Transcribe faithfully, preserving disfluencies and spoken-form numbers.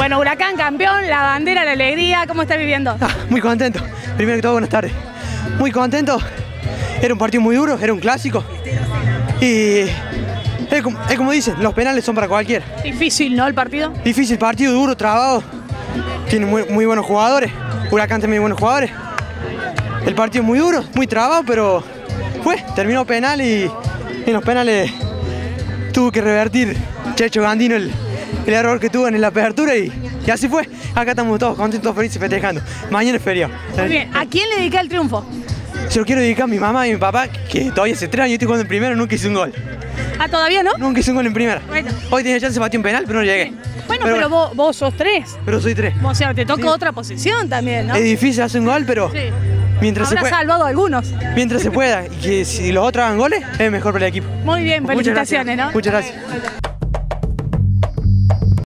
Bueno, Huracán campeón, la bandera, la alegría, ¿cómo estás viviendo? Ah, muy contento. Primero que todo, buenas tardes. Muy contento. Era un partido muy duro, era un clásico. Y es como, es como dicen, los penales son para cualquiera. Difícil, ¿no, el partido? Difícil partido, duro, trabado. Tiene muy, muy buenos jugadores. Huracán también buenos jugadores. El partido es muy duro, muy trabado, pero fue, terminó penal y en los penales tuvo que revertir Checho Gandino el, el error que tuvo en la apertura y, y así fue. Acá estamos todos contentos, felices, festejando. Mañana es feriado. Muy bien, ¿a quién le dedica el triunfo? Se lo quiero dedicar a mi mamá y mi papá, que todavía hace tres años estoy jugando en primera, nunca hice un gol. ¿Ah, todavía no? Nunca hice un gol en primera. Bueno. Hoy tenía chance de batir un penal, pero no llegué. Bueno, pero, pero vos, vos sos tres. Pero soy tres. O sea, te toca Sí. otra posición también, ¿no? Es difícil hacer un gol, pero Sí. mientras, se Habrá pueda, salvado a algunos. mientras se pueda y que si los otros hagan goles, es mejor para el equipo. Muy bien, Muchas felicitaciones, gracias. ¿no? Muchas gracias.